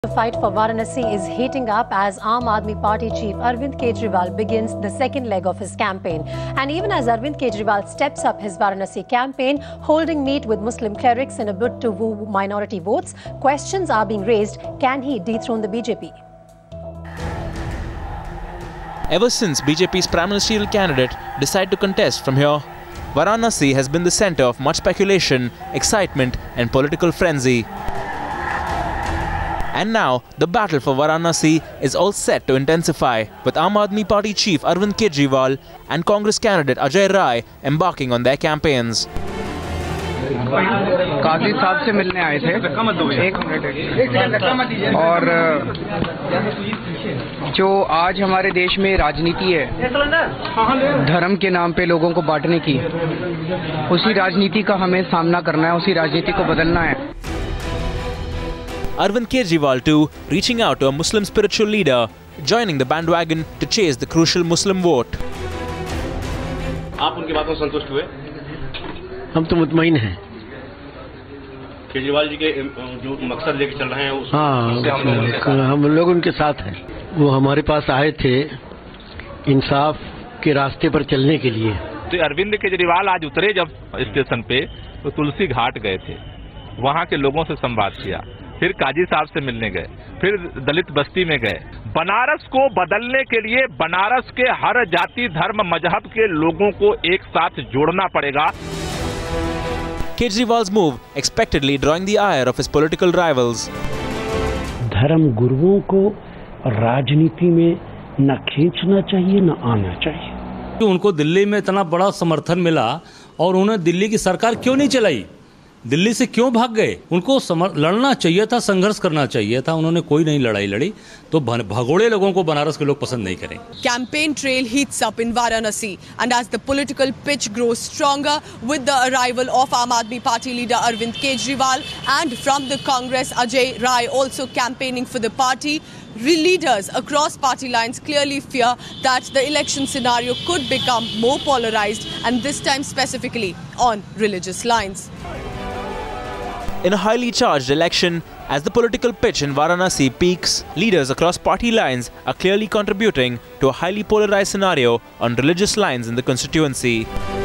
The fight for Varanasi is heating up as Aam Aadmi Party chief Arvind Kejriwal begins the second leg of his campaign. And even as Arvind Kejriwal steps up his Varanasi campaign, holding meet with Muslim clerics in a bid to woo minority votes, questions are being raised. Can he dethrone the BJP? Ever since BJP's prime ministerial candidate decided to contest from here, Varanasi has been the centre of much speculation, excitement and political frenzy. And now, the battle for Varanasi is all set to intensify, with Aam Aadmi Party chief Arvind Kejriwal and Congress candidate Ajay Rai embarking on their campaigns. काजी साहब से मिलने आए थे और जो आज हमारे देश में राजनीति है धर्म के नाम पे लोगों को बांटने की, उसी राजनीति का हमें सामना करना है, उसी राजनीति को बदलना है. Arvind Kejriwal too reaching out to a Muslim spiritual leader, joining the bandwagon to chase the crucial Muslim vote. आप उनकी बातों से संतुष्ट हुए? हम तो मुतमईन हैं. केजरीवाल जी के जो मकसद लेके चल रहे हैं हाँ, हम लोग उनके साथ हैं. वो हमारे पास आए थे इंसाफ के रास्ते पर चलने के लिए. तो अरविंद केजरीवाल आज उतरे जब स्टेशन पे, तो तुलसी घाट गए थे, वहाँ के लोगों से संवाद किया, फिर काजी साहब से मिलने गए, फिर दलित बस्ती में गए. बनारस को बदलने के लिए बनारस के हर जाति धर्म मजहब के लोगों को एक साथ जोड़ना पड़ेगा. Kejriwal's move expectedly drawing the ire of his political rivals. धर्म गुरुओं को राजनीति में न खींचना चाहिए न आना चाहिए. उनको दिल्ली में इतना बड़ा समर्थन मिला और उन्हें दिल्ली की सरकार क्यों नहीं चलाई? दिल्ली से क्यों भाग गए? उनको लड़ना चाहिए था, संघर्ष करना चाहिए था. उन्होंने कोई नहीं लड़ाई लड़ी, तो भगोड़े लोगों को बनारस के लोग पसंद नहीं करें. Campaign trail heats up in Varanasi, and as the political pitch grows stronger with the arrival of Aam Aadmi Party leader Arvind Kejriwal and from the Congress Ajay Rai also campaigning for the party, leaders across party lines clearly fear that the election scenario could become more polarized, and this time specifically on religious lines. In a highly charged election, as the political pitch in Varanasi peaks, leaders across party lines are clearly contributing to a highly polarized scenario on religious lines in the constituency.